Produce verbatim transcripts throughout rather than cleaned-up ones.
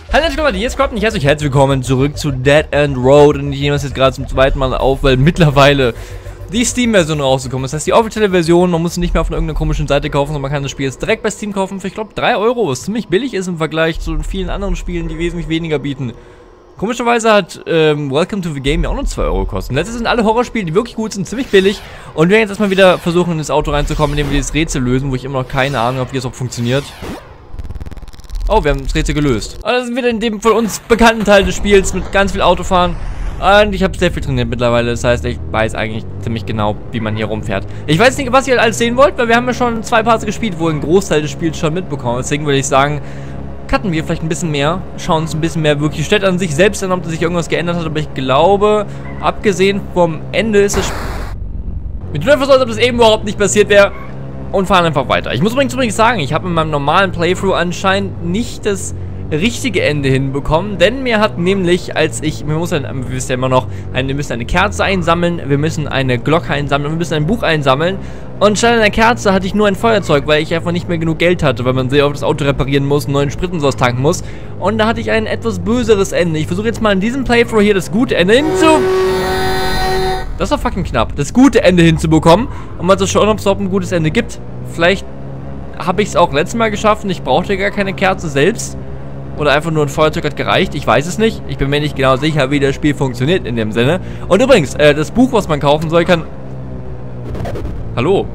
Hallo Leute, hier ist Crop und ich heiße euch herzlich willkommen zurück zu Dead End Road. Und ich nehme das jetzt gerade zum zweiten Mal auf, weil mittlerweile die Steam-Version rausgekommen ist. Das heißt, die offizielle Version, man muss sie nicht mehr auf irgendeiner komischen Seite kaufen, sondern man kann das Spiel jetzt direkt bei Steam kaufen für, ich glaube, drei Euro, was ziemlich billig ist im Vergleich zu vielen anderen Spielen, die wesentlich weniger bieten. Komischerweise hat ähm, Welcome to the Game ja auch nur zwei Euro gekostet. Letztes sind alle Horrorspiele, die wirklich gut sind, ziemlich billig. Und wir werden jetzt erstmal wieder versuchen, in das Auto reinzukommen, indem wir das Rätsel lösen, wo ich immer noch keine Ahnung habe, wie es auch funktioniert. Oh, wir haben das Rätsel gelöst. Und das sind wieder in dem von uns bekannten Teil des Spiels mit ganz viel Autofahren. Und ich habe sehr viel trainiert mittlerweile. Das heißt, ich weiß eigentlich ziemlich genau, wie man hier rumfährt. Ich weiß nicht, was ihr alles sehen wollt, weil wir haben ja schon zwei Parts gespielt, wo ihr einen Großteil des Spiels schon mitbekommen. Deswegen würde ich sagen, cutten wir vielleicht ein bisschen mehr. Schauen uns ein bisschen mehr wirklich die Städte an sich selbst an, ob sich irgendwas geändert hat. Aber ich glaube, abgesehen vom Ende ist es... Wir tun einfach so, als ob das eben überhaupt nicht passiert wäre. Und fahren einfach weiter. Ich muss übrigens, übrigens sagen, ich habe in meinem normalen Playthrough anscheinend nicht das richtige Ende hinbekommen, denn mir hat nämlich, als ich, wir müssen, wir wissen ja immer noch, eine, wir müssen eine Kerze einsammeln, wir müssen eine Glocke einsammeln und wir müssen ein Buch einsammeln und statt einer Kerze hatte ich nur ein Feuerzeug, weil ich einfach nicht mehr genug Geld hatte, weil man sehr oft das Auto reparieren muss, einen neuen Sprit und sowas tanken muss und da hatte ich ein etwas böseres Ende. Ich versuche jetzt mal in diesem Playthrough hier das gute Ende hinzu... Das war fucking knapp. Das gute Ende hinzubekommen. Und mal zu schauen, ob es überhaupt ein gutes Ende gibt. Vielleicht habe ich es auch letztes Mal geschafft und ich brauchte gar keine Kerze selbst. Oder einfach nur ein Feuerzeug hat gereicht. Ich weiß es nicht. Ich bin mir nicht genau sicher, wie das Spiel funktioniert in dem Sinne. Und übrigens, äh, das Buch, was man kaufen soll, kann... Hallo?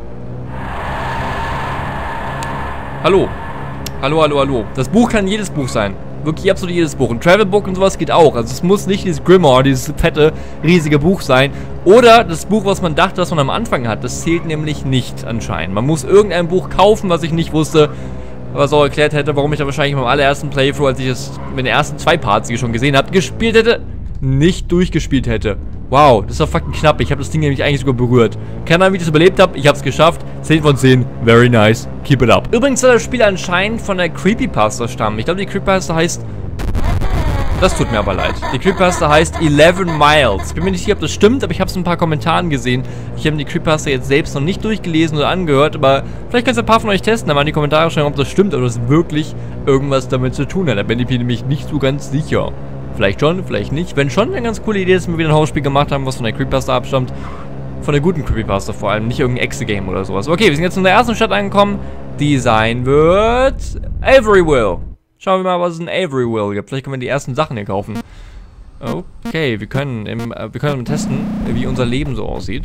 Hallo? Hallo, hallo, hallo. Das Buch kann jedes Buch sein. Wirklich absolut jedes Buch. Ein Travelbook und sowas geht auch. Also es muss nicht dieses Grimoire, dieses fette, riesige Buch sein. Oder das Buch, was man dachte, was man am Anfang hat. Das zählt nämlich nicht anscheinend. Man muss irgendein Buch kaufen, was ich nicht wusste. Was auch erklärt hätte, warum ich da wahrscheinlich beim allerersten Playthrough, als ich es mit den ersten zwei Parts, die ich schon gesehen habe, gespielt hätte, nicht durchgespielt hätte. Wow, das war fucking knapp. Ich habe das Ding nämlich eigentlich sogar berührt. Keine Ahnung, wie ich das überlebt habe. Ich habe es geschafft. zehn von zehn. Very nice. Keep it up. Übrigens soll das Spiel anscheinend von der Creepypasta stammen. Ich glaube, die Creepypasta heißt... Das tut mir aber leid. Die Creepypasta heißt eleven Miles. Ich bin mir nicht sicher, ob das stimmt, aber ich habe es in ein paar Kommentaren gesehen. Ich habe die Creepypasta jetzt selbst noch nicht durchgelesen oder angehört, aber vielleicht kannst du ein paar von euch testen, aber in die Kommentare schreiben, ob das stimmt oder ob das wirklich irgendwas damit zu tun hat. Da bin ich mir nämlich nicht so ganz sicher. Vielleicht schon, vielleicht nicht. Wenn schon, eine ganz coole Idee, dass wir wieder ein Horrorspiel gemacht haben, was von der Creepypasta abstammt. Von der guten Creepypasta vor allem, nicht irgendein Exe-Game oder sowas. Okay, wir sind jetzt in der ersten Stadt angekommen. Die sein wird Averyville. Schauen wir mal, was es in Averyville gibt. Vielleicht können wir die ersten Sachen hier kaufen. Okay, wir können, im, äh, wir können testen, wie unser Leben so aussieht.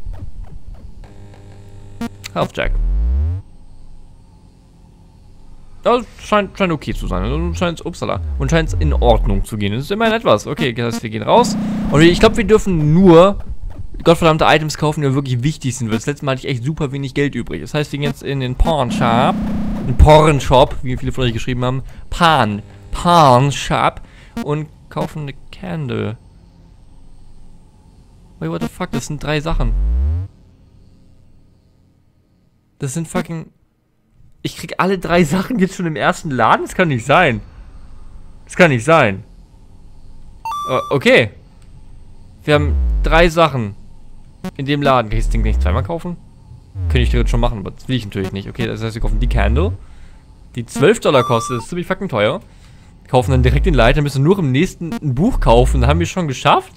Health Check. Das scheint, scheint okay zu sein. Also scheint es, upsala. Und scheint es in Ordnung zu gehen. Das ist immerhin etwas. Okay, das heißt, wir gehen raus. Und ich glaube, wir dürfen nur gottverdammte Items kaufen, die wirklich wichtig sind. Weil das letzte Mal hatte ich echt super wenig Geld übrig. Das heißt, wir gehen jetzt in den Pawn Shop. Den Porn Shop, wie viele von euch geschrieben haben. Pan. Pawn Shop. Und kaufen eine Candle. Wait, what the fuck? Das sind drei Sachen. Das sind fucking... Ich krieg alle drei Sachen jetzt schon im ersten Laden? Das kann nicht sein. Das kann nicht sein. Uh, okay. Wir haben drei Sachen in dem Laden. Kann ich das Ding nicht zweimal kaufen? Könnte ich theoretisch schon machen, aber das will ich natürlich nicht. Okay, das heißt, wir kaufen die Candle. Die zwölf Dollar kostet. Das ist ziemlich fucking teuer. Wir kaufen dann direkt den Leiter. Müssen nur im nächsten ein Buch kaufen. Da haben wir es schon geschafft.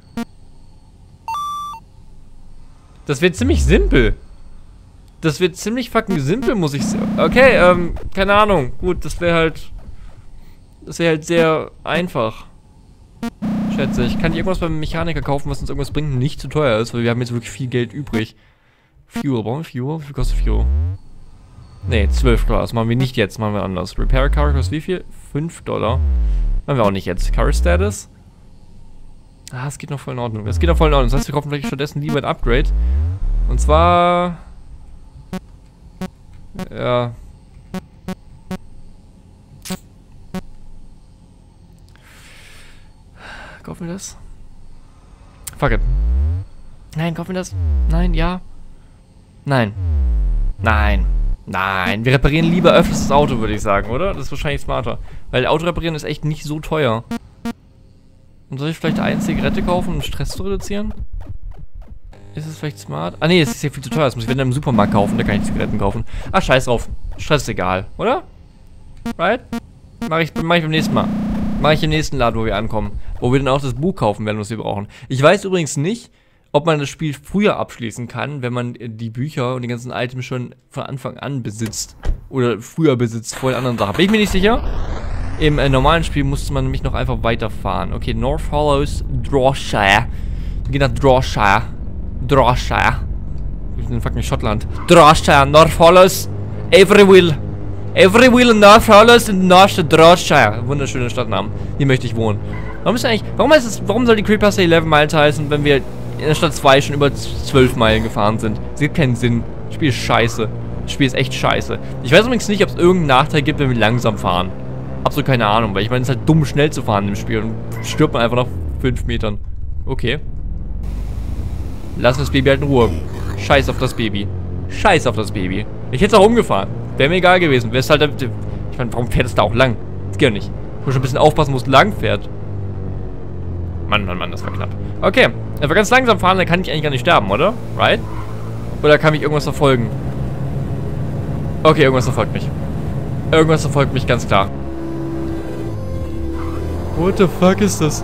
Das wird ziemlich simpel. Das wird ziemlich fucking simpel, muss ich sagen. Okay, ähm, keine Ahnung. Gut, das wäre halt... Das wäre halt sehr einfach. Schätze ich. Kann ich irgendwas beim Mechaniker kaufen, was uns irgendwas bringt und nicht zu teuer ist, weil wir haben jetzt wirklich viel Geld übrig. Fuel, brauchen wir Fuel? Wie viel kostet Fuel? Ne, zwölf Dollar. Das machen wir nicht jetzt, machen wir anders. Repair Car kostet wie viel? fünf Dollar. Machen wir auch nicht jetzt. Car Status? Ah, es geht noch voll in Ordnung. Es geht noch voll in Ordnung. Das heißt, wir kaufen vielleicht stattdessen lieber ein Upgrade. Und zwar... Ja. Kaufen wir das? Fuck it. Nein, kaufen wir das? Nein, ja. Nein. Nein. Nein. Wir reparieren lieber öfters das Auto, würde ich sagen, oder? Das ist wahrscheinlich smarter. Weil Auto reparieren ist echt nicht so teuer. Und soll ich vielleicht eine Zigarette kaufen, um Stress zu reduzieren? Ist es vielleicht smart? Ah ne, es ist ja viel zu teuer. Das muss ich wenn dann im Supermarkt kaufen, da kann ich Zigaretten kaufen. Ach, scheiß drauf. Stress ist egal, oder? Right? Mach ich, mach ich beim nächsten Mal. Mache ich im nächsten Laden, wo wir ankommen. Wo wir dann auch das Buch kaufen werden, was wir brauchen. Ich weiß übrigens nicht, ob man das Spiel früher abschließen kann, wenn man die Bücher und die ganzen Items schon von Anfang an besitzt. Oder früher besitzt, vor den anderen Sachen. Bin ich mir nicht sicher. Im äh, normalen Spiel musste man nämlich noch einfach weiterfahren. Okay, North Hollows, Drawshire. Wir gehen nach Drawshire. Drawshire. Ich bin in fucking Schottland. Drawshire, North Hollows, Every Will. Every Will in North Hollows in North Drawshire. Wunderschöne Stadtnamen. Hier möchte ich wohnen. Warum ist eigentlich, warum ist es, warum soll die Creepypasta elf Miles heißen, wenn wir in der Stadt zwei schon über zwölf Meilen gefahren sind? Das gibt keinen Sinn. Das Spiel ist scheiße. Das Spiel ist echt scheiße. Ich weiß übrigens nicht, ob es irgendeinen Nachteil gibt, wenn wir langsam fahren. Absolut keine Ahnung, weil ich meine, es ist halt dumm, schnell zu fahren im Spiel und stirbt man einfach nach fünf Metern. Okay. Lass das Baby halt in Ruhe. Scheiß auf das Baby. Scheiß auf das Baby. Ich hätte es auch umgefahren. Wäre mir egal gewesen. Wäre es halt. Ich meine, warum fährt es da auch lang? Das geht ja nicht. Ich muss schon ein bisschen aufpassen, wo es lang fährt. Mann, Mann, Mann, das war knapp. Okay. Wenn wir ganz langsam fahren, dann kann ich eigentlich gar nicht sterben, oder? Right? Oder kann mich irgendwas verfolgen? Okay, irgendwas verfolgt mich. Irgendwas verfolgt mich, ganz klar. What the fuck ist das?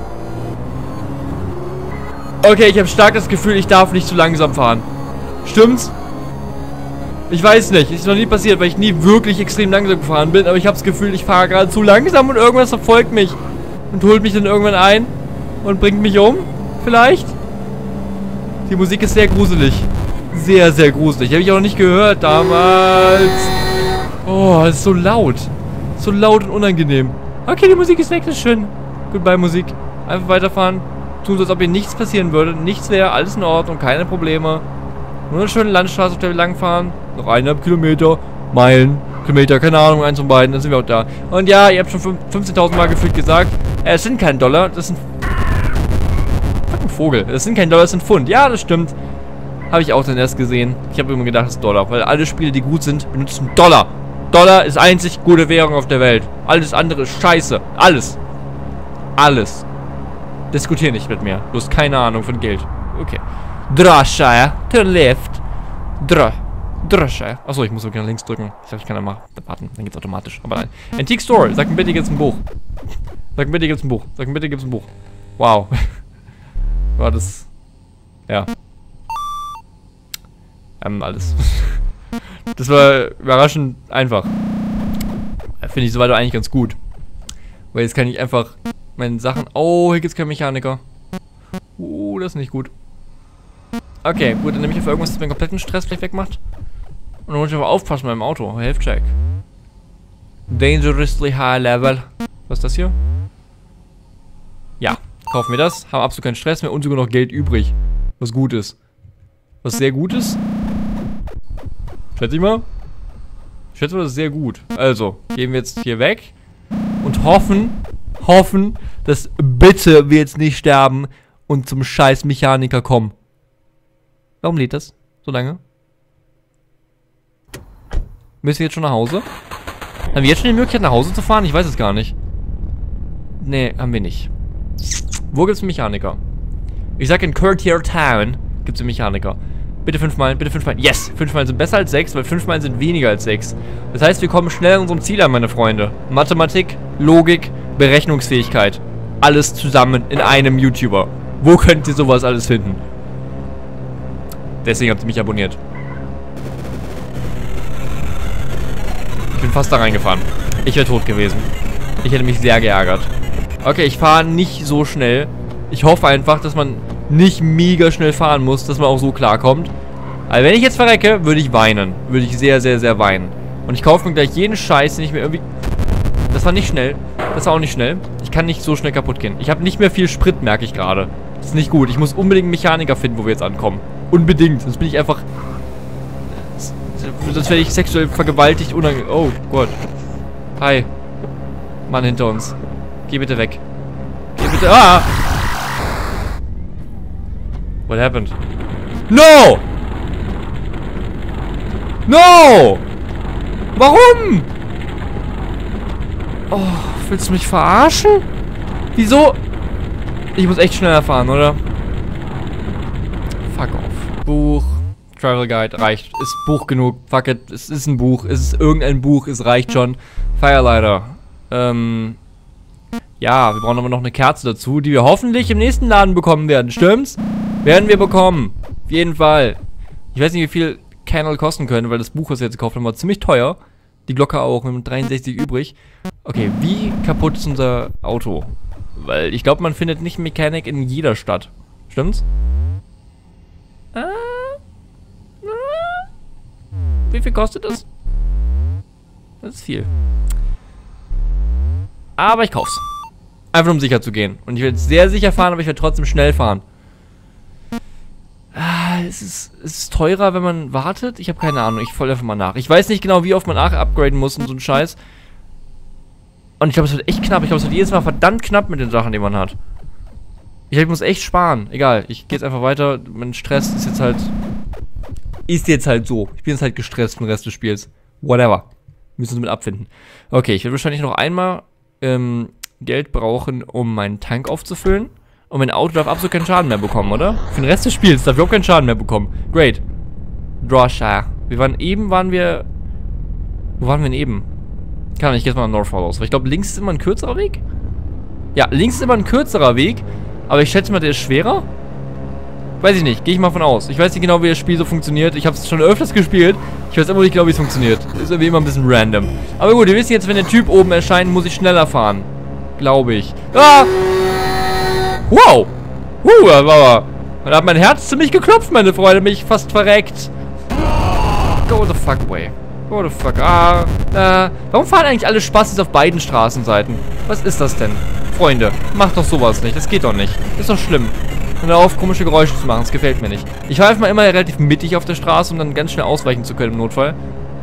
Okay, ich habe stark das Gefühl, ich darf nicht zu langsam fahren. Stimmt's? Ich weiß nicht. Ist noch nie passiert, weil ich nie wirklich extrem langsam gefahren bin. Aber ich habe das Gefühl, ich fahre gerade zu langsam und irgendwas verfolgt mich. Und holt mich dann irgendwann ein. Und bringt mich um. Vielleicht? Die Musik ist sehr gruselig. Sehr, sehr gruselig. Habe ich auch noch nicht gehört damals. Oh, es ist so laut. So laut und unangenehm. Okay, die Musik ist weg. Das ist schön. Goodbye, Musik. Einfach weiterfahren. Tun so, als ob hier nichts passieren würde. Nichts wäre. Alles in Ordnung. Keine Probleme. Nur eine schöne Landstraße, auf der wir langfahren. Noch eineinhalb Kilometer. Meilen. Kilometer. Keine Ahnung. Eins und beiden. Dann sind wir auch da. Und ja, ihr habt schon fünfzehntausend Mal gefühlt gesagt. Äh, es sind keine Dollar. Das sind... Fucking Vogel. Das sind keine Dollar. Das sind Pfund. Ja, das stimmt. Habe ich auch dann erst gesehen. Ich habe immer gedacht, es ist Dollar. Weil alle Spiele, die gut sind, benutzen Dollar. Dollar ist einzig gute Währung auf der Welt. Alles andere ist scheiße. Alles. Alles. Diskutier nicht mit mir. Du hast keine Ahnung von Geld. Okay. Drawshire. To left. Draw. Drawshire. Achso, ich muss sogar nach links drücken. Ich glaube, ich kann da mal warten. Dann geht's automatisch. Aber nein. Antique Store. Sag mir bitte, gibt's ein Buch. Sag mir bitte, gibt's ein Buch. Sag mir bitte, gibt's ein Buch. Wow. War das... Ja. Ähm, alles. Das war überraschend einfach. Finde ich soweit eigentlich ganz gut. Weil jetzt kann ich einfach meine Sachen... Oh, hier gibt's keinen Mechaniker. Uh, das ist nicht gut. Okay, gut, dann nehme ich auf irgendwas, das meinen kompletten Stress vielleicht wegmacht. Und dann muss ich aber aufpassen beim Auto. Health Check. Dangerously high level. Was ist das hier? Ja, kaufen wir das. Haben absolut keinen Stress mehr und sogar noch Geld übrig. Was gut ist. Was sehr gut ist. Schätze ich mal. Ich schätze mal, das ist sehr gut. Also, gehen wir jetzt hier weg. Und hoffen, hoffen, dass bitte wir jetzt nicht sterben und zum scheiß Mechaniker kommen. Warum lädt das so lange? Müssen wir jetzt schon nach Hause? Haben wir jetzt schon die Möglichkeit, nach Hause zu fahren? Ich weiß es gar nicht. Nee, haben wir nicht. Wo gibt es einen Mechaniker? Ich sag, in Courtier Town gibt es einen Mechaniker. Bitte fünf Meilen, bitte fünf Meilen. Yes! Fünf Meilen sind besser als sechs, weil fünf Meilen sind weniger als sechs. Das heißt, wir kommen schnell an unserem Ziel an, meine Freunde. Mathematik, Logik, Berechnungsfähigkeit. Alles zusammen in einem YouTuber. Wo könnt ihr sowas alles finden? Deswegen habt ihr mich abonniert. Ich bin fast da reingefahren. Ich wäre tot gewesen. Ich hätte mich sehr geärgert. Okay, ich fahre nicht so schnell. Ich hoffe einfach, dass man nicht mega schnell fahren muss, dass man auch so klarkommt. Aber wenn ich jetzt verrecke, würde ich weinen. Würde ich sehr, sehr, sehr weinen. Und ich kaufe mir gleich jeden Scheiß, den ich mir irgendwie... Das war nicht schnell. Das war auch nicht schnell. Ich kann nicht so schnell kaputt gehen. Ich habe nicht mehr viel Sprit, merke ich gerade. Das ist nicht gut. Ich muss unbedingt einen Mechaniker finden, wo wir jetzt ankommen. Unbedingt. Sonst bin ich einfach... Sonst werde ich sexuell vergewaltigt. Unange... Oh Gott. Hi. Mann hinter uns. Geh bitte weg. Geh bitte... Ah! What happened? No! No! Warum? Oh, willst du mich verarschen? Wieso? Ich muss echt schneller fahren, oder? Fuck off. Buch. Travel Guide reicht. Ist Buch genug. Fuck it. Es ist ein Buch. Es ist irgendein Buch. Es reicht schon. Firelighter. Ähm... Ja, wir brauchen aber noch eine Kerze dazu, die wir hoffentlich im nächsten Laden bekommen werden. Stimmt's? Werden wir bekommen. Auf jeden Fall. Ich weiß nicht, wie viel Candle kosten können, weil das Buch, was wir jetzt gekauft haben, war ziemlich teuer. Die Glocke auch, mit dreiundsechzig übrig. Okay, wie kaputt ist unser Auto? Weil ich glaube, man findet nicht Mechanic in jeder Stadt. Stimmt's? Ah, ah, wie viel kostet das? Das ist viel. Aber ich kauf's. Einfach um sicher zu gehen. Und ich werde sehr sicher fahren, aber ich werde trotzdem schnell fahren. Ah, es ist, es ist teurer, wenn man wartet. Ich habe keine Ahnung. Ich folge einfach mal nach. Ich weiß nicht genau, wie oft man nach upgraden muss und so ein Scheiß. Und ich glaube, es wird echt knapp. Ich glaube, es wird jedes Mal verdammt knapp mit den Sachen, die man hat. Ich, ich muss echt sparen. Egal. Ich gehe jetzt einfach weiter. Mein Stress ist jetzt halt... Ist jetzt halt so. Ich bin jetzt halt gestresst für den Rest des Spiels. Whatever. Müssen wir mit abfinden. Okay, ich werde wahrscheinlich noch einmal ähm, Geld brauchen, um meinen Tank aufzufüllen. Und mein Auto darf absolut keinen Schaden mehr bekommen, oder? Für den Rest des Spiels darf überhaupt keinen Schaden mehr bekommen. Great. Drosha. Wir waren eben, waren wir... Wo waren wir denn eben? Keine Ahnung, ich gehe jetzt mal nach Northfall aus. Weil ich glaube, links ist immer ein kürzerer Weg. Ja, links ist immer ein kürzerer Weg. Aber ich schätze mal, der ist schwerer. Weiß ich nicht, gehe ich mal von aus. Ich weiß nicht genau, wie das Spiel so funktioniert. Ich habe es schon öfters gespielt. Ich weiß immer nicht genau, wie es funktioniert. Ist irgendwie immer ein bisschen random. Aber gut, ihr wisst jetzt, wenn der Typ oben erscheint, muss ich schneller fahren. Glaube ich. Ah! Wow! Uh, aber da hat mein Herz ziemlich geklopft, meine Freunde. Mich fast verreckt. Go the fuck away. Go the fuck. Ah, äh, warum fahren eigentlich alle Spastis auf beiden Straßenseiten? Was ist das denn? Freunde, macht doch sowas nicht. Das geht doch nicht. Ist doch schlimm. Und auf komische Geräusche zu machen, das gefällt mir nicht. Ich fahre mal immer relativ mittig auf der Straße, um dann ganz schnell ausweichen zu können im Notfall.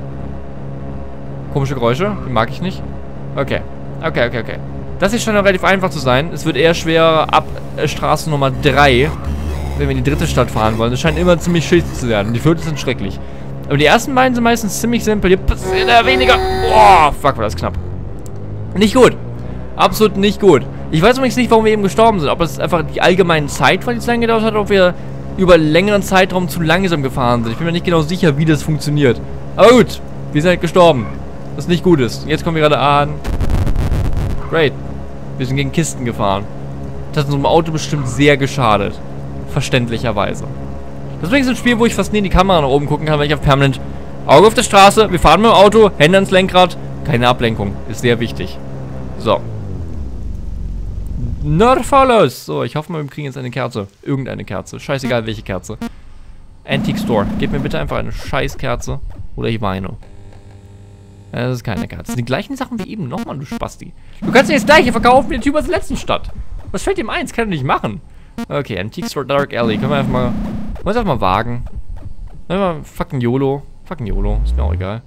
Komische Geräusche, die mag ich nicht. Okay, okay, okay, okay. Das ist schon relativ einfach zu sein. Es wird eher schwerer ab äh, Straße Nummer drei, wenn wir in die dritte Stadt fahren wollen. Es scheint immer ziemlich schwierig zu werden. Die vierte sind schrecklich. Aber die ersten beiden sind meistens ziemlich simpel. Hier passiert ja weniger. Oh, fuck, war das knapp. Nicht gut. Absolut nicht gut. Ich weiß übrigens nicht, warum wir eben gestorben sind. Ob es einfach die allgemeine Zeit war, die zu lange gedauert hat, oder ob wir über längeren Zeitraum zu langsam gefahren sind. Ich bin mir nicht genau sicher, wie das funktioniert. Aber gut, wir sind halt gestorben. Was nicht gut ist. Jetzt kommen wir gerade an. Great. Wir sind gegen Kisten gefahren. Das hat unserem Auto bestimmt sehr geschadet. Verständlicherweise. Deswegen ist ein Spiel, wo ich fast nie in die Kamera nach oben gucken kann, weil ich auf permanent Auge auf der Straße, wir fahren mit dem Auto, Hände ans Lenkrad. Keine Ablenkung. Ist sehr wichtig. So. Not follows. So, ich hoffe mal, wir kriegen jetzt eine Kerze. Irgendeine Kerze. Scheißegal, welche Kerze. Antique Store. Gib mir bitte einfach eine Scheißkerze. Oder ich weine. Das ist keine Kerze. Das sind die gleichen Sachen wie eben. Nochmal, du Spasti. Du kannst dir das gleiche verkaufen wie der Typ aus der letzten Stadt. Was fällt ihm ein? Das kann er nicht machen. Okay, Antique Store Dark Alley. Können wir einfach mal... Wollen wir es einfach mal wagen? Einfach fucking YOLO. Fucking YOLO. Ist mir auch egal.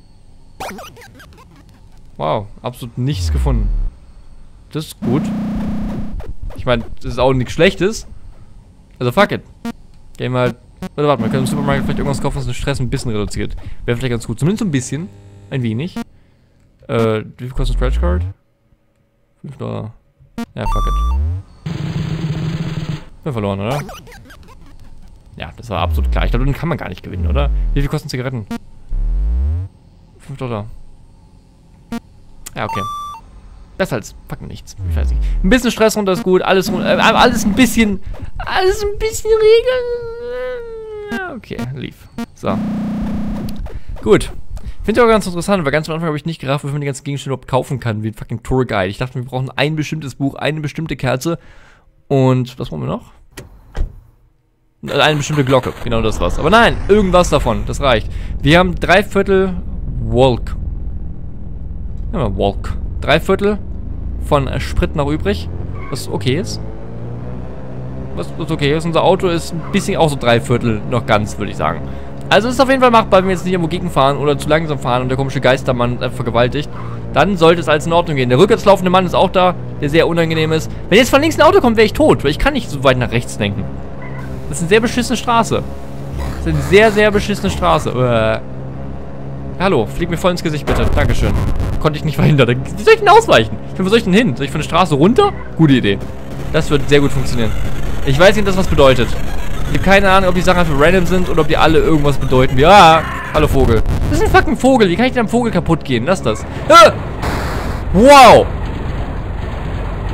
Wow. Absolut nichts gefunden. Das ist gut. Ich meine, das ist auch nichts Schlechtes. Also fuck it. Gehen wir halt... Warte, warte, wir können im Supermarkt vielleicht irgendwas kaufen, was den Stress ein bisschen reduziert. Wäre vielleicht ganz gut. Zumindest ein bisschen. Ein wenig. Äh, wie viel kostet ein Scratch Card? fünf Dollar. Ja, fuck it. Wir verloren, oder? Ja, das war absolut klar. Ich glaube, den kann man gar nicht gewinnen, oder? Wie viel kosten Zigaretten? fünf Dollar. Ja, okay. Besser als fucking nichts. Ich weiß nicht. Ein bisschen Stress runter ist gut. Alles, äh, alles ein bisschen... Alles ein bisschen regeln. Okay, lief. So. Gut. Finde ich auch ganz interessant, weil ganz am Anfang habe ich nicht gerafft, wie man die ganzen Gegenstände überhaupt kaufen kann, wie ein fucking Tour Guide. Ich dachte, wir brauchen ein bestimmtes Buch, eine bestimmte Kerze und was brauchen wir noch? Eine bestimmte Glocke, genau das war's. Aber nein, irgendwas davon, das reicht. Wir haben drei Viertel Walk. Ja, Walk. Drei Viertel von Sprit noch übrig, was okay ist. Was, was okay ist. Unser Auto ist ein bisschen auch so drei Viertel noch ganz, würde ich sagen. Also ist auf jeden Fall machbar, wenn wir jetzt nicht irgendwo gegenfahren oder zu langsam fahren und der komische Geistermann einfach vergewaltigt. Dann sollte es alles in Ordnung gehen. Der rückwärts laufende Mann ist auch da, der sehr unangenehm ist. Wenn jetzt von links ein Auto kommt, wäre ich tot, weil ich kann nicht so weit nach rechts denken. Das ist eine sehr beschissene Straße. Das ist eine sehr, sehr beschissene Straße. Äh. Hallo, flieg mir voll ins Gesicht bitte. Dankeschön. Konnte ich nicht verhindern. Wie soll ich denn ausweichen? Ich meine, wo soll ich denn hin? Soll ich von der Straße runter? Gute Idee. Das wird sehr gut funktionieren. Ich weiß nicht, ob das was bedeutet. Ich habe keine Ahnung, ob die Sachen einfach random sind oder ob die alle irgendwas bedeuten. Wie, ah, hallo Vogel. Das ist ein fucking Vogel. Wie kann ich denn am Vogel kaputt gehen? Lass das. Ah! Wow.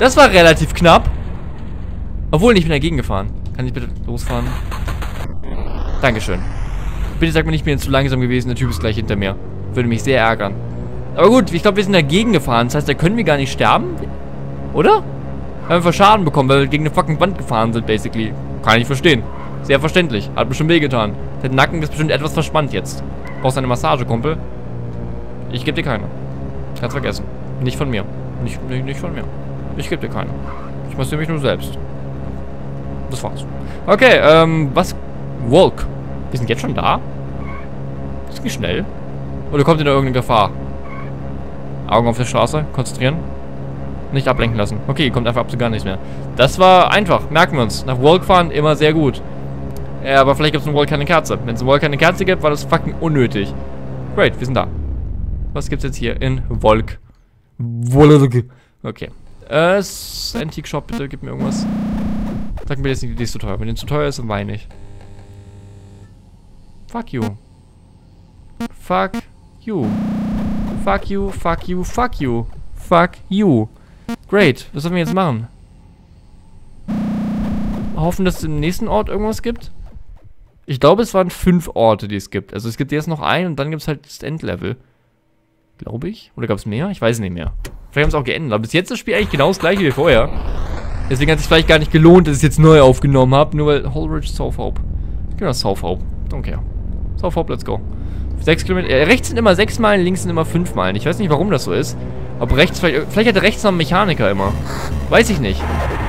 Das war relativ knapp. Obwohl, ich bin dagegen gefahren. Kann ich bitte losfahren? Dankeschön. Bitte sag mir nicht, ich bin jetzt zu langsam gewesen. Der Typ ist gleich hinter mir. Würde mich sehr ärgern. Aber gut, ich glaube, wir sind dagegen gefahren. Das heißt, da können wir gar nicht sterben. Oder? Haben einfach Schaden bekommen, weil wir gegen eine fucking Wand gefahren sind, basically. Kann ich verstehen. Sehr verständlich. Hat bestimmt wehgetan. Der Nacken ist bestimmt etwas verspannt jetzt. Brauchst du eine Massage, Kumpel? Ich gebe dir keine. Kannst vergessen. Nicht von mir. Nicht, nicht, nicht von mir. Ich gebe dir keine. Ich massiere mich nur selbst. Das war's. Okay, ähm, was? Walk. Wir sind jetzt schon da? Das geht schnell. Oder kommt ihr da irgendeine Gefahr? Augen auf der Straße. Konzentrieren. Nicht ablenken lassen. Okay, kommt einfach absolut gar nichts mehr. Das war einfach. Merken wir uns. Nach Walk fahren immer sehr gut. Ja, aber vielleicht gibt es in Walk keine Kerze. Wenn es in Walk keine Kerze gibt, war das fucking unnötig. Great, wir sind da. Was gibt's jetzt hier in Walk? Walk. Okay. Äh, Antique Shop, bitte, gib mir irgendwas. Sag mir jetzt nicht, die ist zu teuer. Wenn die zu teuer ist, dann weine ich. Fuck you. Fuck you. Fuck you, fuck you, fuck you. Fuck you. Great. Was sollen wir jetzt machen? Hoffen, dass es im nächsten Ort irgendwas gibt? Ich glaube, es waren fünf Orte, die es gibt. Also es gibt jetzt noch einen und dann gibt es halt das Endlevel. Glaube ich. Oder gab es mehr? Ich weiß nicht mehr. Vielleicht haben sie es auch geändert. Aber bis jetzt ist das Spiel eigentlich genau das gleiche wie vorher. Deswegen hat es sich vielleicht gar nicht gelohnt, dass ich es jetzt neu aufgenommen habe. Nur weil Holridge, South Hope. Genau, South Hope. Don't care. South Hope, let's go. Sechs Kilometer. Äh, rechts sind immer sechs Meilen, links sind immer fünf Meilen. Ich weiß nicht, warum das so ist. Ob rechts, vielleicht, vielleicht hat rechts noch einen Mechaniker immer. Weiß ich nicht.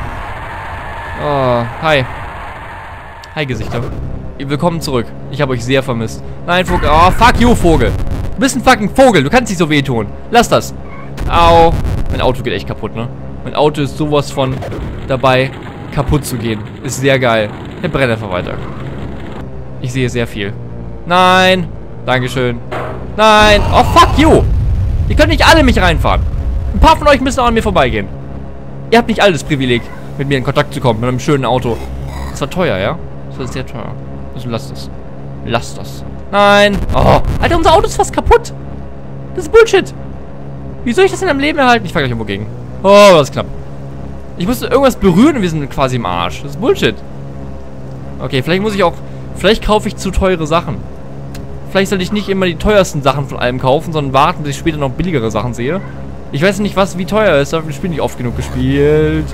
Oh, hi. Hi, Gesichter. Willkommen zurück. Ich habe euch sehr vermisst. Nein, Vogel. Oh, fuck you, Vogel. Du bist ein fucking Vogel. Du kannst nicht so wehtun. Lass das. Au. Mein Auto geht echt kaputt, ne? Mein Auto ist sowas von dabei, kaputt zu gehen. Ist sehr geil. Der brennt einfach weiter. Ich sehe sehr viel. Nein. Dankeschön. Nein. Oh, fuck you. Ihr könnt nicht alle mich reinfahren. Ein paar von euch müssen auch an mir vorbeigehen. Ihr habt nicht alle das Privileg, mit mir in Kontakt zu kommen, mit einem schönen Auto. Das war teuer, ja? Das war sehr teuer. Also lasst das. Lasst das. Nein. Oh. Alter, unser Auto ist fast kaputt. Das ist Bullshit. Wie soll ich das denn am Leben erhalten? Ich fahre gleich irgendwo gegen. Oh, das ist knapp. Ich musste irgendwas berühren und wir sind quasi im Arsch. Das ist Bullshit. Okay, vielleicht muss ich auch... Vielleicht kaufe ich zu teure Sachen. Vielleicht sollte ich nicht immer die teuersten Sachen von allem kaufen, sondern warten, bis ich später noch billigere Sachen sehe. Ich weiß nicht, was wie teuer ist. Ich habe das Spiel nicht oft genug gespielt.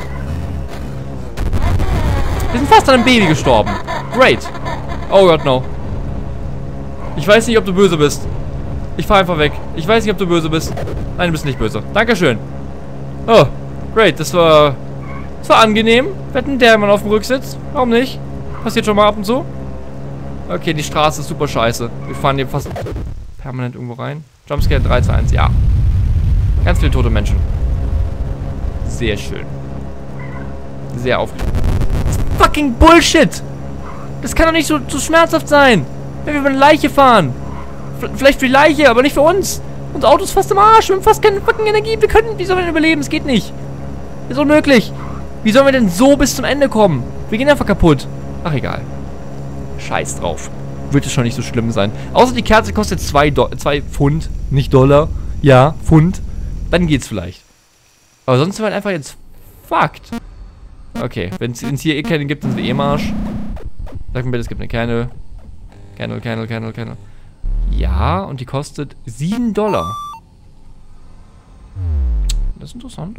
Wir sind fast an einem Baby gestorben. Great. Oh Gott, no. Ich weiß nicht, ob du böse bist. Ich fahr einfach weg. Ich weiß nicht, ob du böse bist. Nein, du bist nicht böse. Dankeschön. Oh, great. Das war... Das war angenehm. Wetten, der Mann auf dem Rücksitz. Warum nicht? Passiert schon mal ab und zu. Okay, die Straße ist super scheiße. Wir fahren hier fast permanent irgendwo rein. Jumpscare drei, zwei, eins, ja. Ganz viele tote Menschen. Sehr schön. Sehr aufgeregt. Fucking Bullshit! Das kann doch nicht so, so schmerzhaft sein. Wenn wir über eine Leiche fahren. V vielleicht für die Leiche, aber nicht für uns. Unser Auto ist fast im Arsch. Wir haben fast keine fucking Energie. Wir können, wie sollen wir denn überleben? Es geht nicht. Ist unmöglich. Wie sollen wir denn so bis zum Ende kommen? Wir gehen einfach kaputt. Ach, egal. Scheiß drauf. Wird es schon nicht so schlimm sein. Außer die Kerze kostet zwei Pfund, nicht Dollar. Ja, Pfund. Dann geht's vielleicht. Aber sonst sind wir halt einfach jetzt fucked. Okay, wenn es hier eh keine gibt, dann sind wir eh im Arsch. Sag mir bitte, es gibt eine Kernel. Kernel, Kernel, Kernel, Kernel. Ja, und die kostet sieben Dollar. Das ist interessant.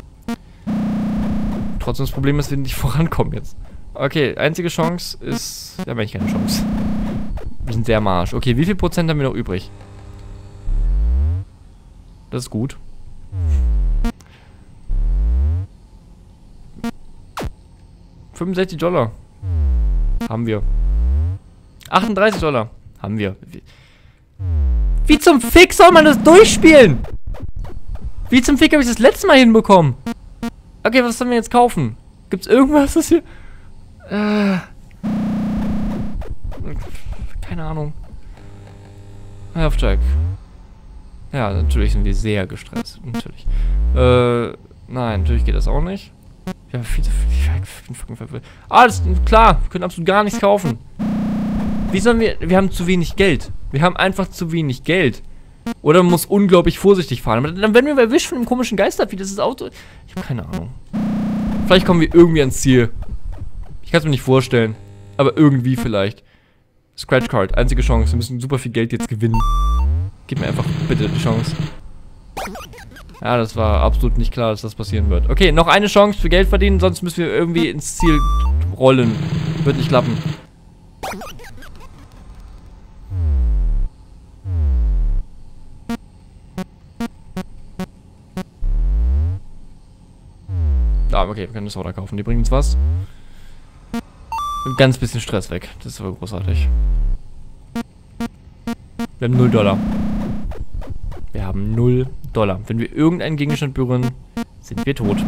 Trotzdem das Problem ist, dass wir nicht vorankommen jetzt. Okay, einzige Chance ist... Da habe ich keine Chance. Wir sind sehr am Arsch. Okay, wie viel Prozent haben wir noch übrig? Das ist gut. fünfundsechzig Dollar. Haben wir. achtunddreißig Dollar. Haben wir. Wie, wie zum Fick soll man das durchspielen? Wie zum Fick habe ich das letzte Mal hinbekommen? Okay, was sollen wir jetzt kaufen? Gibt's irgendwas, das hier... Äh... Keine Ahnung. Health Check. Ja, natürlich sind wir sehr gestresst. Natürlich. Äh... Nein, natürlich geht das auch nicht. Wir haben viel zu viel... Ah, das ist klar. Wir können absolut gar nichts kaufen. Wie sollen wir... Wir haben zu wenig Geld. Wir haben einfach zu wenig Geld. Oder man muss unglaublich vorsichtig fahren. Aber dann werden wir erwischt von einem komischen Geister, wie das ist Auto. Ich habe keine Ahnung. Vielleicht kommen wir irgendwie ans Ziel. Ich kann es mir nicht vorstellen. Aber irgendwie vielleicht. Scratch Card, einzige Chance. Wir müssen super viel Geld jetzt gewinnen. Gib mir einfach bitte die Chance. Ja, das war absolut nicht klar, dass das passieren wird. Okay, noch eine Chance für Geld verdienen, sonst müssen wir irgendwie ins Ziel rollen. Wird nicht klappen. Ah, okay, wir können das Soda kaufen. Die bringen uns was. Ein ganz bisschen Stress weg. Das ist aber großartig. Wir haben null Dollar. Wir haben null Dollar. Wenn wir irgendeinen Gegenstand berühren, sind wir tot.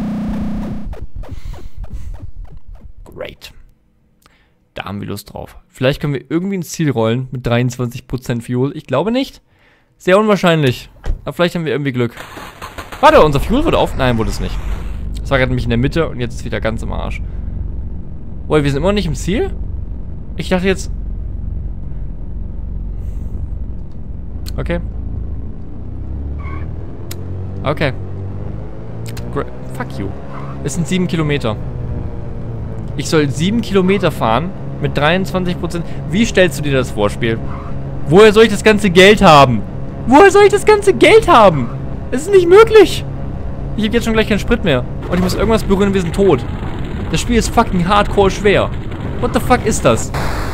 Great. Da haben wir Lust drauf. Vielleicht können wir irgendwie ins Ziel rollen mit dreiundzwanzig Prozent Fuel. Ich glaube nicht. Sehr unwahrscheinlich. Aber vielleicht haben wir irgendwie Glück. Warte, unser Fuel wurde auf... Nein, wurde es nicht. Das war gerade nämlich in der Mitte und jetzt ist wieder ganz im Arsch. Boah, wir sind immer noch nicht im Ziel? Ich dachte jetzt... Okay. Okay. Gra Fuck you. Es sind sieben Kilometer. Ich soll sieben Kilometer fahren mit dreiundzwanzig Prozent. Wie stellst du dir das vor, Spiel? Woher soll ich das ganze Geld haben? Woher soll ich das ganze Geld haben? Es ist nicht möglich. Ich habe jetzt schon gleich keinen Sprit mehr. Und ich muss irgendwas berühren und wir sind tot. Das Spiel ist fucking hardcore schwer. What the fuck ist das?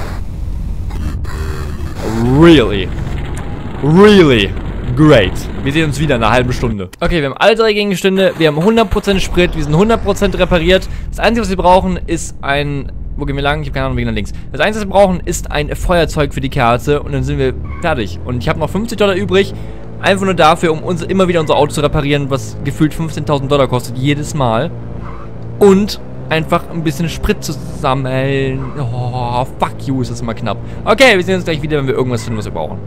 Really? Really? Great. Wir sehen uns wieder in einer halben Stunde. Okay, wir haben alle drei Gegenstände. Wir haben hundert Prozent Sprit. Wir sind hundert Prozent repariert. Das Einzige, was wir brauchen, ist ein... Wo gehen wir lang? Ich habe keine Ahnung, wegen nach links. Das Einzige, was wir brauchen, ist ein Feuerzeug für die Kerze. Und dann sind wir fertig. Und ich habe noch fünfzig Dollar übrig. Einfach nur dafür, um uns immer wieder unser Auto zu reparieren, was gefühlt fünfzehntausend Dollar kostet. Jedes Mal. Und einfach ein bisschen Sprit zu sammeln. Oh, fuck you, ist das immer knapp. Okay, wir sehen uns gleich wieder, wenn wir irgendwas finden, was wir brauchen.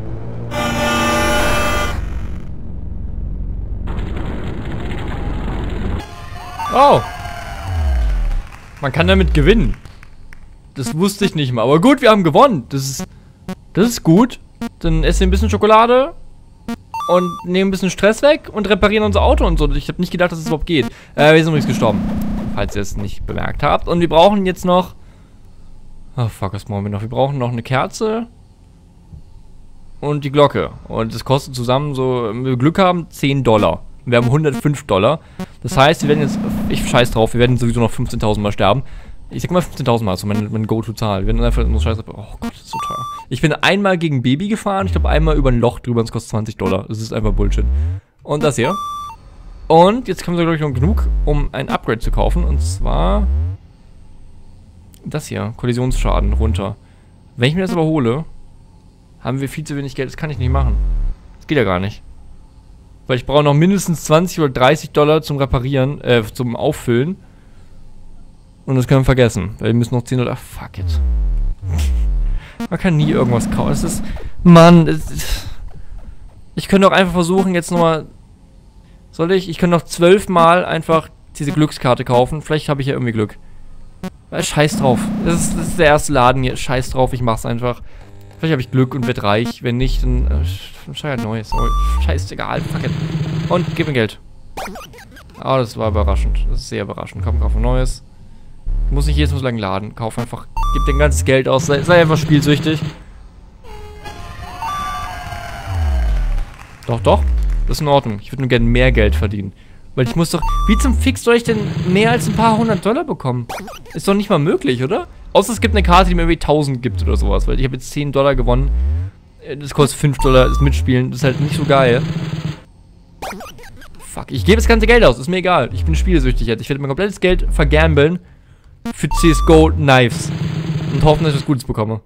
Oh. Man kann damit gewinnen. Das wusste ich nicht mal. Aber gut, wir haben gewonnen. Das ist, das ist gut. Dann essen wir ein bisschen Schokolade. Und nehmen ein bisschen Stress weg. Und reparieren unser Auto und so. Ich habe nicht gedacht, dass es überhaupt geht. Äh, wir sind übrigens gestorben. Falls ihr es nicht bemerkt habt. Und wir brauchen jetzt noch... Oh, fuck, was brauchen wir noch? Wir brauchen noch eine Kerze. Und die Glocke. Und das kostet zusammen so, wenn wir Glück haben, zehn Dollar. Wir haben hundertfünf Dollar. Das heißt, wir werden jetzt... Ich scheiß drauf, wir werden sowieso noch fünfzehntausend Mal sterben. Ich sag mal fünfzehntausend Mal, so meine, meine Go-To-Zahl. Wir werden einfach nur scheiß... Oh Gott, das ist so teuer. Ich bin einmal gegen Baby gefahren. Ich glaube, einmal über ein Loch drüber und es kostet zwanzig Dollar. Das ist einfach Bullshit. Und das hier. Und jetzt kommen wir, glaube ich, noch genug, um ein Upgrade zu kaufen. Und zwar... Das hier. Kollisionsschaden runter. Wenn ich mir das aber hole, haben wir viel zu wenig Geld. Das kann ich nicht machen. Das geht ja gar nicht. Weil ich brauche noch mindestens zwanzig oder dreißig Dollar zum Reparieren, äh, zum Auffüllen. Und das können wir vergessen. Weil wir müssen noch zehn Dollar... Fuck it. Man kann nie irgendwas kaufen. Es ist... Mann, es ist, ich könnte auch einfach versuchen, jetzt nochmal... Soll ich? Ich könnte noch zwölf Mal einfach diese Glückskarte kaufen. Vielleicht habe ich ja irgendwie Glück. Weil scheiß drauf. Das ist, das ist der erste Laden hier. Scheiß drauf, ich mach's einfach. Vielleicht habe ich Glück und werde reich. Wenn nicht, dann... Äh, scheiß halt Neues. Oh, scheiß egal. Fuck it. Und gib mir Geld. Oh, das war überraschend. Das ist sehr überraschend. Komm, kauf ein Neues. Ich muss nicht jedes Mal so lange laden. Kauf einfach... Gib dein ganzes Geld aus. Sei, sei einfach spielsüchtig. Doch, doch. Das ist in Ordnung. Ich würde nur gerne mehr Geld verdienen. Weil ich muss doch... Wie zum Fix soll ich denn mehr als ein paar hundert Dollar bekommen? Ist doch nicht mal möglich, oder? Außer es gibt eine Karte, die mir irgendwie tausend gibt oder sowas. Weil ich habe jetzt zehn Dollar gewonnen. Das kostet fünf Dollar, das Mitspielen. Das ist halt nicht so geil. Fuck, ich gebe das ganze Geld aus. Ist mir egal. Ich bin spielsüchtig jetzt. Ich werde mein komplettes Geld vergambeln für C S G O Knives. Und hoffen, dass ich was Gutes bekomme.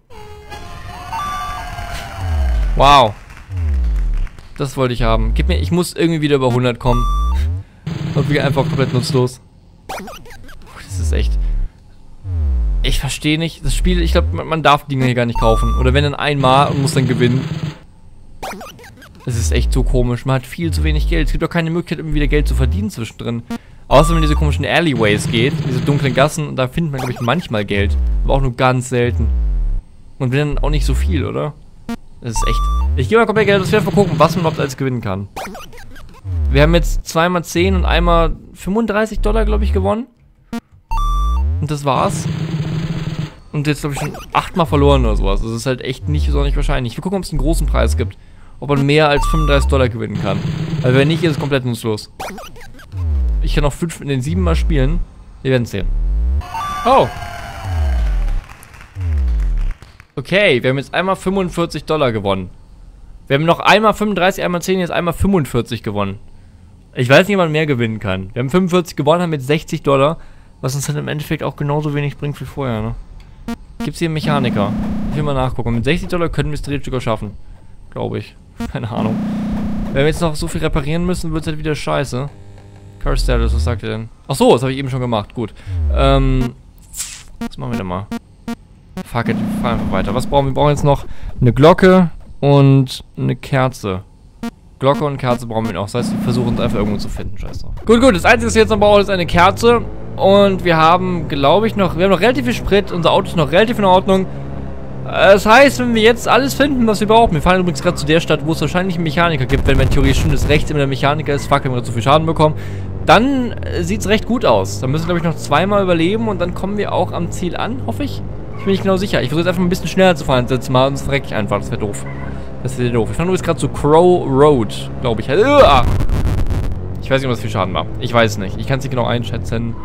Wow. Das wollte ich haben. Gib mir, ich muss irgendwie wieder über hundert kommen. Und wir einfach komplett nutzlos. Das ist echt... Ich verstehe nicht. Das Spiel, ich glaube, man, man darf Dinge hier gar nicht kaufen. Oder wenn dann einmal und muss dann gewinnen. Das ist echt so komisch. Man hat viel zu wenig Geld. Es gibt auch keine Möglichkeit, irgendwie wieder Geld zu verdienen zwischendrin. Außer wenn man in diese komischen Alleyways geht, diese dunklen Gassen, und da findet man, glaube ich, manchmal Geld. Aber auch nur ganz selten. Und wenn dann auch nicht so viel, oder? Das ist echt... Ich gehe mal komplett Geld, das wir mal gucken, was man überhaupt als gewinnen kann. Wir haben jetzt zweimal zehn und einmal fünfunddreißig Dollar, glaube ich, gewonnen. Und das war's. Und jetzt, glaube ich, schon achtmal verloren oder sowas. Das ist halt echt nicht so nicht wahrscheinlich. Wir gucken, ob es einen großen Preis gibt. Ob man mehr als fünfunddreißig Dollar gewinnen kann. Weil wenn nicht, ist es komplett nutzlos. Ich kann auch fünf in den sieben Mal spielen. Wir werden sehen. Oh. Okay, wir haben jetzt einmal fünfundvierzig Dollar gewonnen. Wir haben noch einmal fünfunddreißig, einmal zehn, jetzt einmal fünfundvierzig gewonnen. Ich weiß nicht, ob man mehr gewinnen kann. Wir haben fünfundvierzig gewonnen, haben jetzt sechzig Dollar. Was uns dann im Endeffekt auch genauso wenig bringt wie vorher, ne? Gibt es hier einen Mechaniker? Ich will mal nachgucken. Mit sechzig Dollar können wir es theoretisch sogar schaffen. Glaube ich. Keine Ahnung. Wenn wir jetzt noch so viel reparieren müssen, wird es halt wieder scheiße. Car Status, was sagt ihr denn? Ach so, das habe ich eben schon gemacht. Gut. Ähm. Was machen wir denn mal? Fuck it, wir fahren einfach weiter. Was brauchen wir? Wir brauchen jetzt noch eine Glocke und eine Kerze. Glocke und Kerze brauchen wir noch. Das heißt, wir versuchen es einfach irgendwo zu finden. Scheiße. Gut, gut. Das Einzige, was wir jetzt noch brauchen, ist eine Kerze. Und wir haben, glaube ich, noch... Wir haben noch relativ viel Sprit. Unser Auto ist noch relativ in Ordnung. Das heißt, wenn wir jetzt alles finden, was wir brauchen... Wir fahren übrigens gerade zu der Stadt, wo es wahrscheinlich einen Mechaniker gibt. Wenn man theoretisch schon das rechts immer der Mechaniker ist. Fuck, wenn wir zu viel Schaden bekommen. Dann äh, sieht es recht gut aus. Dann müssen wir, glaube ich, noch zweimal überleben. Und dann kommen wir auch am Ziel an, hoffe ich. Ich bin nicht genau sicher. Ich versuche jetzt einfach ein bisschen schneller zu fahren. Jetzt mal, sonst verrecke ich einfach. Das wäre doof. Das wäre doof. Ich fahre übrigens gerade zu Crow Road, glaube ich. Ich weiß nicht, ob das viel Schaden war. Ich weiß es nicht. Ich kann es nicht genau einschätzen.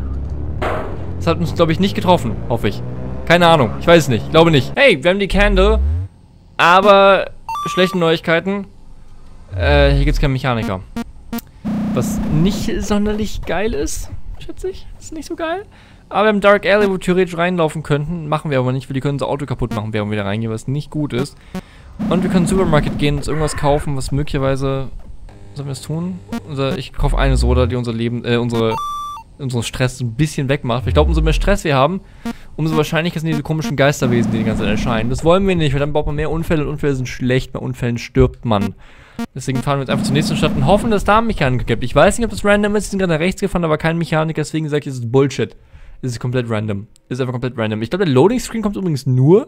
Das hat uns, glaube ich, nicht getroffen. Hoffe ich. Keine Ahnung. Ich weiß es nicht. Ich glaube nicht. Hey, wir haben die Candle. Aber schlechte Neuigkeiten. Äh, hier gibt es keinen Mechaniker. Was nicht sonderlich geil ist, schätze ich. Ist nicht so geil. Aber wir haben Dark Alley, wo wir theoretisch reinlaufen könnten. Machen wir aber nicht, weil die können unser Auto kaputt machen, während wir da reingehen, was nicht gut ist. Und wir können zum Supermarkt gehen und uns irgendwas kaufen, was möglicherweise... Sollen wir das tun? Unser, ich kaufe eine Soda, die unser Leben, äh, unsere, unseren Stress so ein bisschen wegmacht. Ich glaube, umso mehr Stress wir haben, umso wahrscheinlicher sind diese komischen Geisterwesen, die die ganze Zeit erscheinen. Das wollen wir nicht, weil dann baut man mehr Unfälle und Unfälle sind schlecht. Bei Unfällen stirbt man. Deswegen fahren wir jetzt einfach zur nächsten Stadt und hoffen, dass es da einen Mechaniker gibt. Ich weiß nicht, ob das random ist. Wir sind gerade nach rechts gefahren, aber kein Mechaniker. Deswegen sage ich, es ist Bullshit. Es ist komplett random. Es ist einfach komplett random. Ich glaube, der Loading Screen kommt übrigens nur...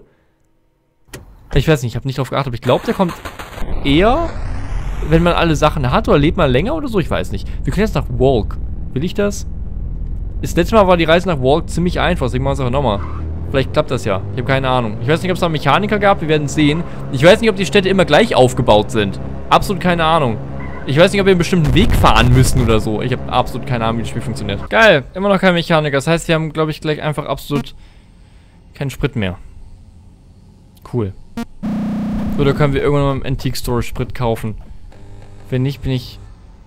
Ich weiß nicht, ich habe nicht drauf geachtet, aber ich glaube, der kommt eher, wenn man alle Sachen hat, oder lebt man länger oder so, ich weiß nicht. Wir können jetzt nach Walk. Will ich das? Das letzte Mal war die Reise nach Walk ziemlich einfach, deswegen machen wir es einfach nochmal. Vielleicht klappt das ja. Ich habe keine Ahnung. Ich weiß nicht, ob es da einen Mechaniker gab, wir werden es sehen. Ich weiß nicht, ob die Städte immer gleich aufgebaut sind. Absolut keine Ahnung. Ich weiß nicht, ob wir einen bestimmten Weg fahren müssen oder so. Ich habe absolut keine Ahnung, wie das Spiel funktioniert. Geil, immer noch kein Mechaniker. Das heißt, wir haben, glaube ich, gleich einfach absolut keinen Sprit mehr. Cool. Oder können wir irgendwann mal im Antique Store Sprit kaufen? Wenn nicht, bin ich...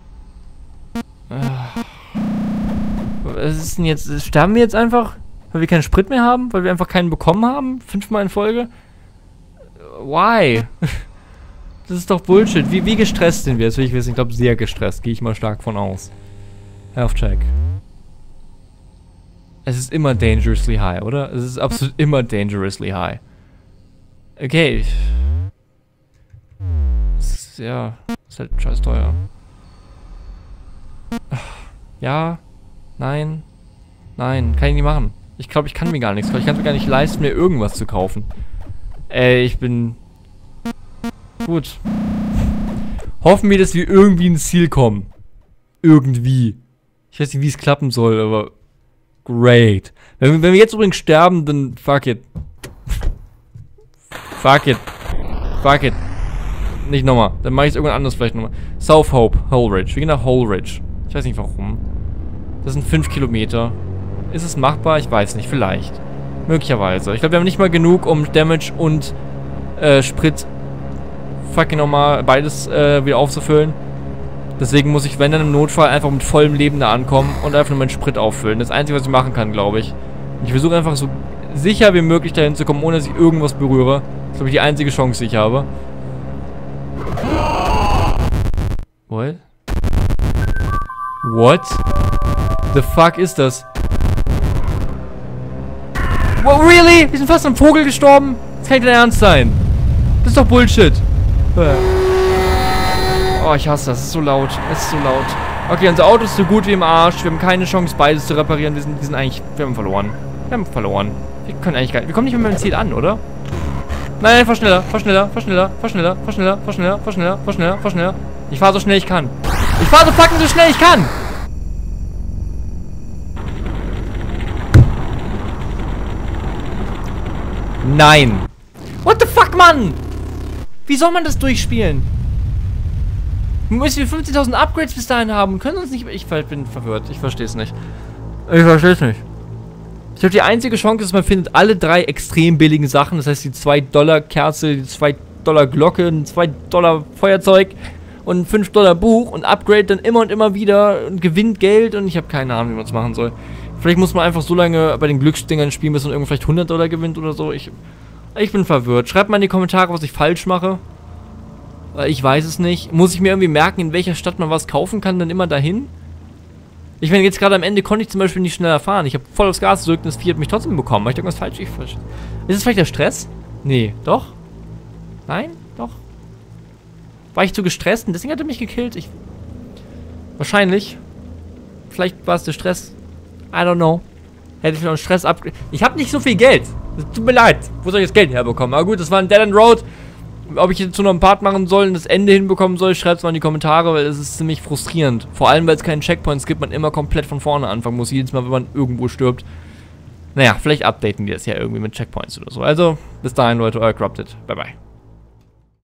Was ist denn jetzt? Sterben wir jetzt einfach? Weil wir keinen Sprit mehr haben? Weil wir einfach keinen bekommen haben? Fünfmal in Folge? Why? Das ist doch Bullshit. Wie, wie gestresst sind wir? Das will ich wissen. Ich glaube, sehr gestresst. Gehe ich mal stark von aus. Health Check. Es ist immer dangerously high, oder? Es ist absolut immer dangerously high. Okay. Das ist, ja, ist halt scheiß teuer. Ja. Nein. Nein. Kann ich nicht machen. Ich glaube, ich kann mir gar nichts kaufen. Ich kann mir gar nicht leisten, mir irgendwas zu kaufen. Ey, ich bin... Gut. Hoffen wir, dass wir irgendwie ins Ziel kommen. Irgendwie. Ich weiß nicht, wie es klappen soll, aber... Great. Wenn wir, wenn wir jetzt übrigens sterben, dann fuck it. Fuck it. Fuck it. Nicht nochmal. Dann mache ich es irgendwann anders vielleicht nochmal. South Hope, Holeridge. Wir gehen nach Holeridge. Ich weiß nicht warum. Das sind fünf Kilometer. Ist es machbar? Ich weiß nicht. Vielleicht. Möglicherweise. Ich glaube, wir haben nicht mal genug, um Damage und äh, Sprit fucking nochmal beides äh, wieder aufzufüllen. Deswegen muss ich, wenn dann im Notfall, einfach mit vollem Leben da ankommen und einfach nur meinen Sprit auffüllen. Das Einzige, was ich machen kann, glaube ich. Ich versuche einfach so sicher wie möglich dahin zu kommen, ohne dass ich irgendwas berühre. Das ist, glaube ich, die einzige Chance, die ich habe. What? What? The fuck ist das? What, really? Wir sind fast am Vogel gestorben? Das kann nicht dein Ernst sein. Das ist doch Bullshit. Oh, ich hasse das. Es ist so laut. Es ist so laut. Okay, unser Auto ist so gut wie im Arsch. Wir haben keine Chance, beides zu reparieren. Wir sind, wir sind eigentlich... Wir haben verloren. Wir haben verloren. Wir können eigentlich gar nicht... Wir kommen nicht mehr mit dem Ziel an, oder? Nein, fahr schneller, fahr schneller, fahr schneller, fahr schneller, fahr schneller, fahr schneller, fahr schneller, fahr schneller, fahr schneller. Ich fahr so schnell ich kann. Ich fahr so fucking so schnell ich kann. Nein. What the fuck, Mann? Wie soll man das durchspielen? Müssen wir fünfzehntausend Upgrades bis dahin haben? Können uns nicht... Ich bin verwirrt. Ich verstehe es nicht. Ich verstehe es nicht. Ich glaube, die einzige Chance ist, man findet alle drei extrem billigen Sachen. Das heißt, die zwei Dollar Kerze, die zwei Dollar Glocke, ein zwei Dollar Feuerzeug und ein fünf Dollar Buch und Upgrade dann immer und immer wieder und gewinnt Geld und ich habe keine Ahnung, wie man es machen soll. Vielleicht muss man einfach so lange bei den Glücksdingern spielen, bis man irgendwo vielleicht hundert Dollar gewinnt oder so. Ich, ich bin verwirrt. Schreibt mal in die Kommentare, was ich falsch mache. Weil ich weiß es nicht. Muss ich mir irgendwie merken, in welcher Stadt man was kaufen kann, dann immer dahin? Ich meine, jetzt gerade am Ende konnte ich zum Beispiel nicht schneller fahren. Ich habe voll aufs Gas gedrückt und das Vieh hat mich trotzdem bekommen. Habe ich irgendwas falsch? Ich falsch. Ist es vielleicht der Stress? Nee, doch? Nein? Doch? War ich zu gestresst und deswegen hat er mich gekillt? Ich... Wahrscheinlich. Vielleicht war es der Stress. I don't know. Hätte ich noch einen Stress ab... Ich habe nicht so viel Geld. Es tut mir leid. Wo soll ich das Geld herbekommen? Aber gut, das war ein Dead End Road. Ob ich jetzt noch einen Part machen soll und das Ende hinbekommen soll, schreibt es mal in die Kommentare, weil es ist ziemlich frustrierend. Vor allem, weil es keinen Checkpoints gibt, man immer komplett von vorne anfangen muss, jedes Mal, wenn man irgendwo stirbt. Naja, vielleicht updaten die das ja irgendwie mit Checkpoints oder so. Also, bis dahin, Leute, euer Corrupted. Bye, bye.